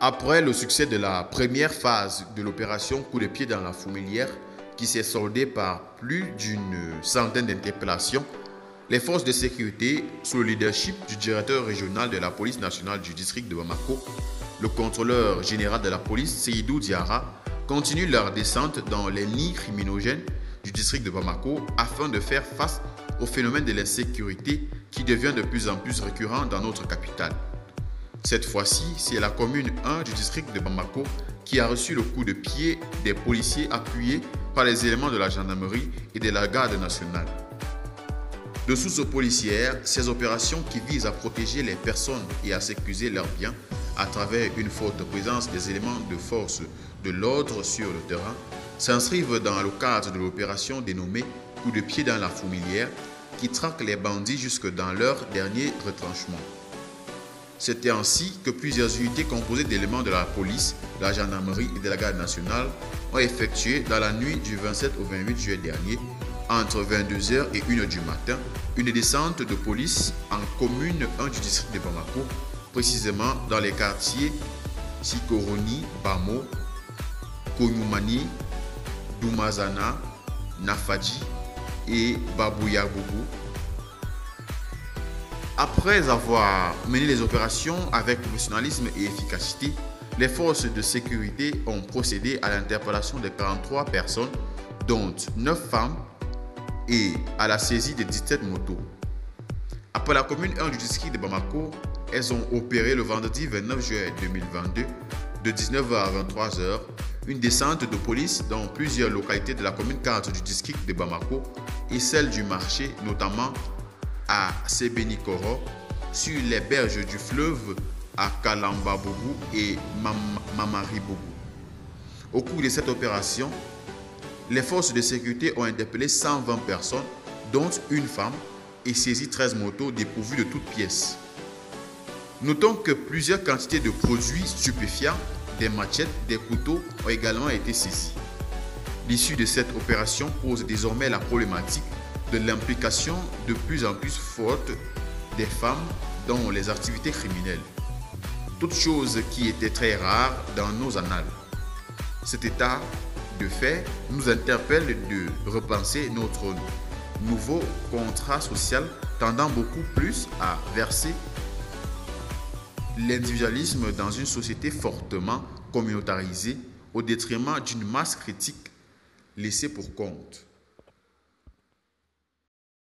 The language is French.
Après le succès de la première phase de l'opération Coup de pied dans la fourmilière, qui s'est soldée par plus d'une centaine d'interpellations, les forces de sécurité, sous le leadership du directeur régional de la police nationale du district de Bamako, le contrôleur général de la police, Seydou Diarra, continuent leur descente dans les nids criminogènes du district de Bamako afin de faire face au phénomène de l'insécurité qui devient de plus en plus récurrent dans notre capitale. Cette fois-ci, c'est la commune 1 du district de Bamako qui a reçu le coup de pied des policiers appuyés par les éléments de la gendarmerie et de la garde nationale. De sources policières, ces opérations qui visent à protéger les personnes et à sécuriser leurs biens à travers une forte présence des éléments de force de l'ordre sur le terrain s'inscrivent dans le cadre de l'opération dénommée Coup de pied dans la fourmilière qui traque les bandits jusque dans leur dernier retranchement. C'était ainsi que plusieurs unités composées d'éléments de la police, de la gendarmerie et de la garde nationale ont effectué dans la nuit du 27 au 28 juillet dernier, entre 22h et 1h du matin, une descente de police en commune 1 du district de Bamako, précisément dans les quartiers Sikoroni, Bamo, Konyumani, Doumazana, Nafadji et Babouyabougou. Après avoir mené les opérations avec professionnalisme et efficacité, les forces de sécurité ont procédé à l'interpellation de 43 personnes, dont 9 femmes, et à la saisie de 17 motos. Après la commune 1 du district de Bamako, elles ont opéré le vendredi 29 juillet 2022, de 19h à 23h, une descente de police dans plusieurs localités de la commune 4 du district de Bamako et celle du marché, notamment à Sébenikoro, sur les berges du fleuve à Kalambabougou et Mamaribougou. Au cours de cette opération, les forces de sécurité ont interpellé 120 personnes, dont une femme, et saisi 13 motos dépourvues de toutes pièces. Notons que plusieurs quantités de produits stupéfiants, des machettes, des couteaux ont également été saisis. L'issue de cette opération pose désormais la problématique de l'implication de plus en plus forte des femmes dans les activités criminelles. Toute chose qui était très rare dans nos annales. Cet état de fait nous interpelle de repenser notre nouveau contrat social tendant beaucoup plus à verser l'individualisme dans une société fortement communautarisée au détriment d'une masse critique laissée pour compte.